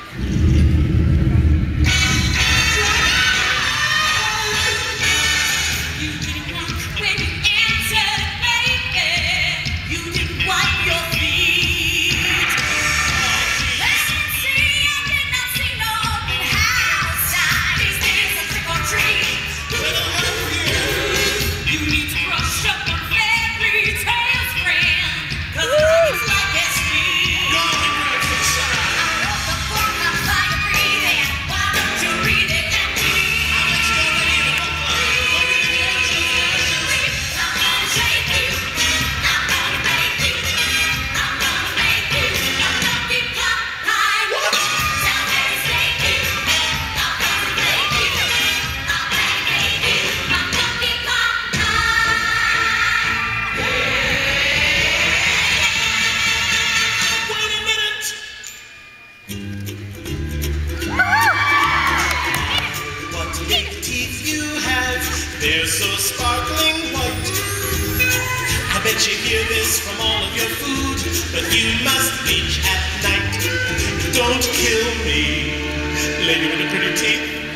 They're so sparkling white. I bet you hear this from all of your food, but you must itch at night. Don't kill me, lady with the pretty teeth.